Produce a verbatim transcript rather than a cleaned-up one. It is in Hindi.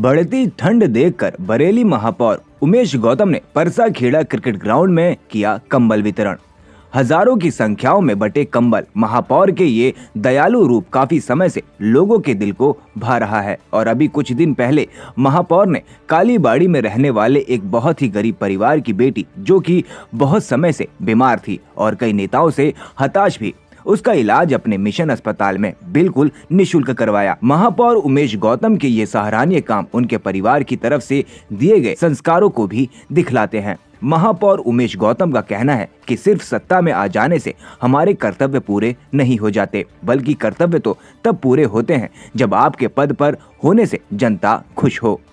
बढ़ती ठंड देखकर बरेली महापौर उमेश गौतम ने परसा खेड़ा क्रिकेट ग्राउंड में किया कंबल वितरण। हजारों की संख्याओं में बटे कंबल। महापौर के ये दयालु रूप काफी समय से लोगों के दिल को भा रहा है। और अभी कुछ दिन पहले महापौर ने कालीबाड़ी में रहने वाले एक बहुत ही गरीब परिवार की बेटी, जो कि बहुत समय से बीमार थी और कई नेताओं से हताश भी, उसका इलाज अपने मिशन अस्पताल में बिल्कुल निशुल्क करवाया। महापौर उमेश गौतम के ये सराहनीय काम उनके परिवार की तरफ से दिए गए संस्कारों को भी दिखलाते हैं। महापौर उमेश गौतम का कहना है कि सिर्फ सत्ता में आ जाने से हमारे कर्तव्य पूरे नहीं हो जाते, बल्कि कर्तव्य तो तब पूरे होते हैं जब आपके पद पर होने से जनता खुश हो।